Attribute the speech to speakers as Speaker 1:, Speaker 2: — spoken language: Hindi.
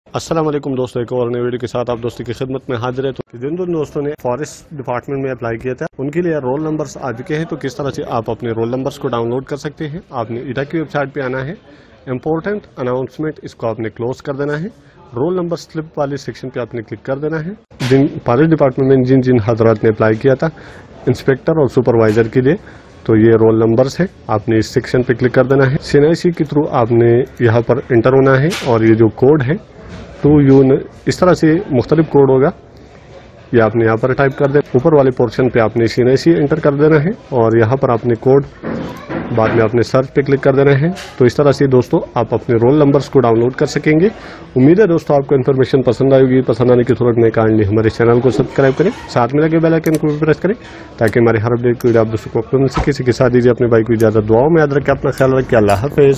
Speaker 1: अस्सलाम वालेकुम दोस्तों, एक और नई वीडियो के साथ आप दोस्तों की खिदमत में हाजिर है। तो जिन दोस्तों ने फॉरेस्ट डिपार्टमेंट में अप्लाई किया था उनके लिए रोल नंबर्स आ चुके हैं। तो किस तरह से आप अपने रोल नंबर्स को डाउनलोड कर सकते हैं। आपने ईटा की वेबसाइट पे आना है, इम्पोर्टेंट अनाउंसमेंट इसको आपने क्लोज कर देना है, रोल नंबर स्लिप वाले सेक्शन पे आपने क्लिक कर देना है। जिन फॉरेस्ट डिपार्टमेंट में जिन जिन हजरात ने अप्लाई किया था इंस्पेक्टर और सुपरवाइजर के लिए, तो ये रोल नंबर्स है, आपने इस सेक्शन पे क्लिक कर देना है। CNIC के थ्रू आपने यहाँ पर इंटर होना है और ये जो कोड है 2U इस तरह से मुख्तलिफ कोड होगा, ये आपने यहाँ पर टाइप कर देना। ऊपर वाले पोर्शन पे आपने CNIC एंटर कर देना है और यहाँ पर आपने कोड बाद में आपने सर्च पे क्लिक कर देना है। तो इस तरह से दोस्तों आप अपने रोल नंबर्स को डाउनलोड कर सकेंगे। उम्मीद है दोस्तों आपको इन्फॉर्मेशन पसंद आएगी। पसंद आने की सूरत में काइंडली हमारे चैनल को सब्सक्राइब करें, साथ में लगे बेल आइकन को भी प्रेस करें ताकि हमारे हर अपडेट को आप दोस्तों को मिल सके। इसी के साथ दीजिए अपने भाई को इजाजत, दुआओं में याद रखें, अपना ख्याल रखें। अल्लाह हाफिज़।